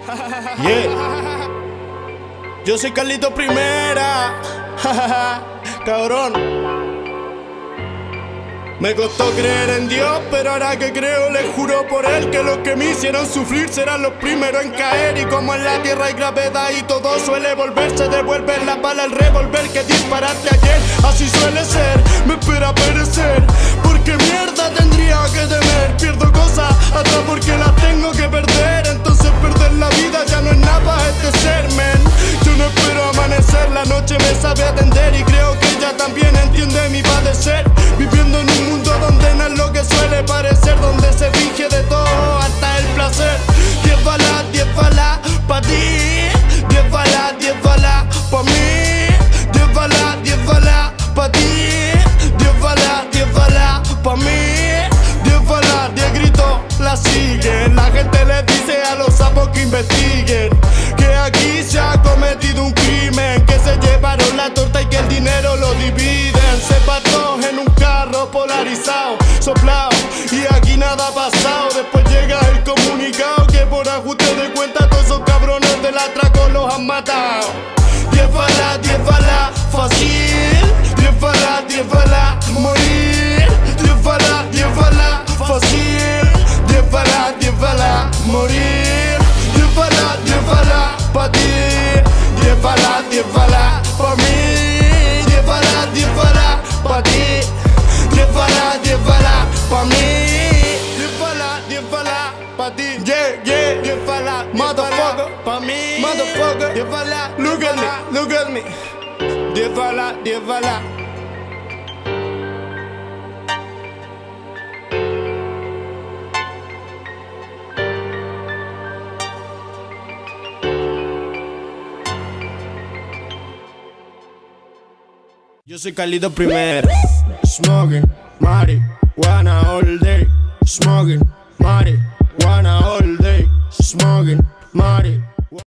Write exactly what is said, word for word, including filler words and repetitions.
Yeah. Yo soy Carlito Primera. Cabrón. Me costó creer en Dios, pero ahora que creo le juro por él que los que me hicieron sufrir serán los primeros en caer. Y como en la tierra hay gravedad y todo suele volverse, devuelve la bala al revólver que disparaste ayer. Así suele ser, me espera perecer, porque mierda tendría que temer. Pierdo cosas hasta porque las tengo que perder, entonces perder la vida ya no es nada para este ser, men. Yo no espero amanecer, la noche me sabe atender y creo que ella también entiende mi padecer. Viviendo en un mundo donde no es lo que suele parecer, donde se finge de todo hasta el placer. Diez balas, diez balas pa' ti, diez balas, diez balas pa' mí, diez balas, diez balas pa' ti, diez balas, diez balas pa' mí, diez balas, diez gritos la siguen. La gente les dice a los sapos que investiguen que aquí se ha cometido un crimen, que se llevaron la torta y que el dinero lo dividen. Se pató en un carro polarizado, soplado, y aquí nada ha pasado. Después llega el comunicado que por ajuste de cuenta todos esos cabrones del atraco los han matado. Diez balas, diez balas, fácil. Diez balas, diez balas, morir. Diez balas, diez balas, fácil. Diez balas, diez balas, morir. Diez balas, diez balas, pa' ti. Diez balas, diez balas, pa' mí. Diez balas, diez balas, pa' ti. Diez balas, diez balas, pa' mí. Diez balas, diez balas, pa' ti. Yeah, yeah. Diez balas, motherfucker, pa' mí. Motherfucker, diez balas, look at me, look at me. Diez balas, diez balas. Yo soy Carlito Primera. Smoking, marijuana all day. Smoking, marijuana all day. Smoking, marijuana.